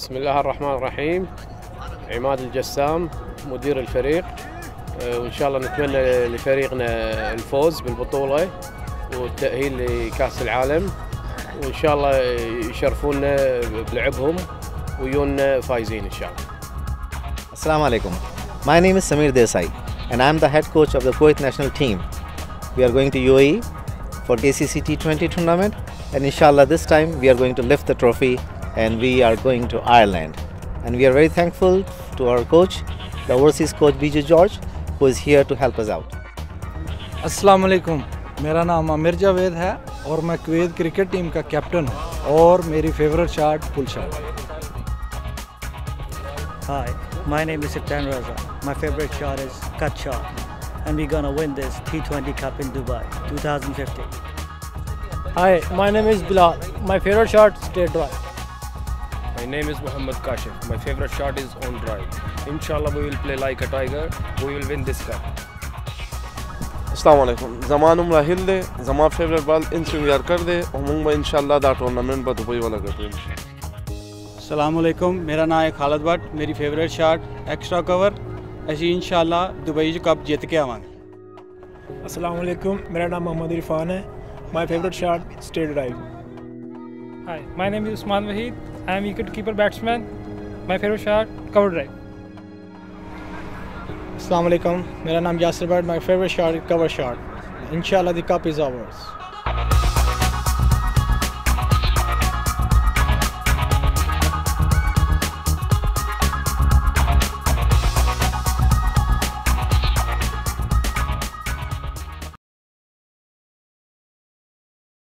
بسم الله الرحمن الرحيم. عماد الجسام مدير الفريق، وإن شاء الله نتمنى لفريقنا الفوز بالبطولة والتأهيل لكأس العالم، وإن شاء الله يشرفونا بلعبهم ويونا فايزين إن شاء الله. Assalamu alaikum. My name is Samir Desai and I am the head coach of the Kuwait national team. We are going to UAE for ACC T20 tournament, and inshallah this time we are going to lift the trophy and we are going to Ireland. And we are very thankful to our coach, the overseas coach BJ George, who is here to help us out. अस्सलाम वालेकुम, मेरा नाम आमिर जावेद है और मैं Kuwait cricket team का captain हूँ और मेरी फेवरेट शॉट पुल शॉट है। Hi, my name is Siptan Raza. My favorite shot is cut shot, and we're gonna win this T20 Cup in Dubai 2015. Hi, my name is Bilal. My favorite shot straight drive. My name is Muhammad Kashif. My favorite shot is on drive. Inshallah, we will play like a tiger. We will win this cup. अस्सलाम वालेकुम। ज़मानुम राहिल दे ज़मा favourite ball inswing यार कर दे और मुंग में इंशाल्लाह दा टूर्नामेंट पर दुबई वाला कर दे। अस्सलाम वालेकुम, मेरा नाम है खालिद भट्ट। मेरी फेवरेट शॉट एक्स्ट्रा कवर, ऐसी इंशाल्लाह दुबई कप जीत के आवांगे। अस्सलाम वालेकुम, मेरा नाम मोहम्मद इरफान है। My favourite shot straight drive. Hi, my name is Usman Wahid. I am wicket keeper batsman. My favorite shot cover drive. अस्सलाम वालेकुम, मेरा नाम Yasir Bhatt. My favourite shot cover shot. इंशाल्लाह द कप इज आवर्स।